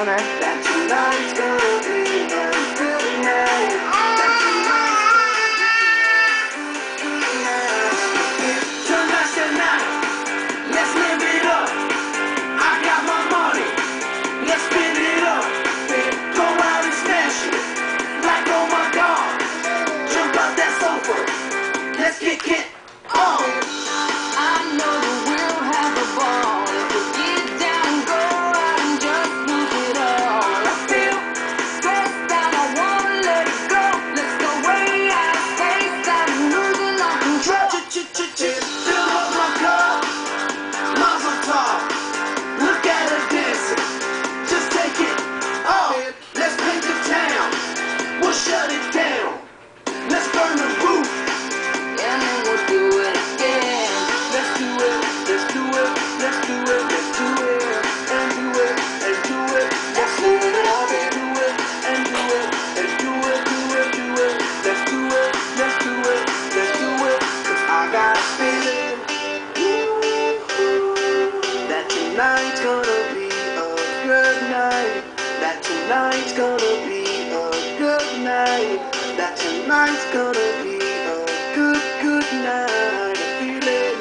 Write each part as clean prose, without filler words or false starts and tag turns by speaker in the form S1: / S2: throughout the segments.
S1: owner.
S2: That tonight's gonna be a good night. That tonight's the night. Let's live it up. I got my money. Let's spend it up. Go out and smash it. Like oh my God. Jump out that sofa. Let's kick it on. I know we'll have a ball if we get down and go out and just lose it all. I feel stressed out, I wanna let it go. Let's go way out of space, I'm losing all control. Fill up my cup, Mazel tov. Look at her dancing, just take it off. Let's paint the town, we'll shut it down. Let's burn the roof, and then we'll do it again. Let's do it, let's do it, let's do it, let's do it, and do it, and do it. Let's live it up and do it, and do it, and do it, do it, do it. Let's do it, let's do it, let's do it. 'Cause I got a feeling that tonight's gonna be a good night. That tonight's gonna be a good night. That tonight's gonna be a good night. A feeling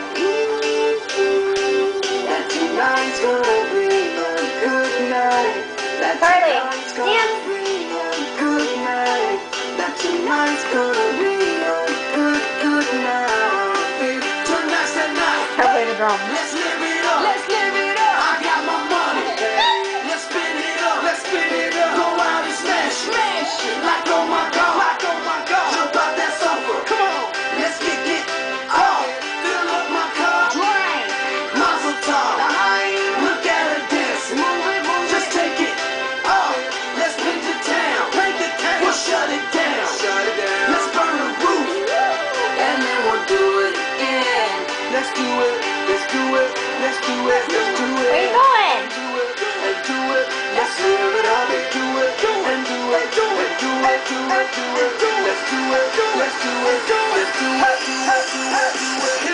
S2: that tonight's gonna be a good night. That
S1: Carly,
S2: tonight's gonna be a good night. That tonight's gonna be a good night. Tonight's the night.
S1: Play the drum.
S2: Let's live it up. Let's live it up. I got my money. Let's spin it up. Let's spin it up. Go out and smash it. Smash it. Like oh my God. Like oh my God. Jump out that sofa. Come on. Let's kick it off. Fill up my cup. Drink. Mazel tov. Look at her dancing. Move it, move it. Just take it off. Let's paint the town. Paint the town. We'll shut it down. Shut it down. Let's burn the roof. And then we'll do it again. Let's do it. Let's do it. Let's do it. Let's do it.
S1: Where you going?
S2: Do it and do it. Let's live it up and do it and do it and do it, do it, do it. Let's do it. Let's do it. Let's do it. Do it. Do it. Do it.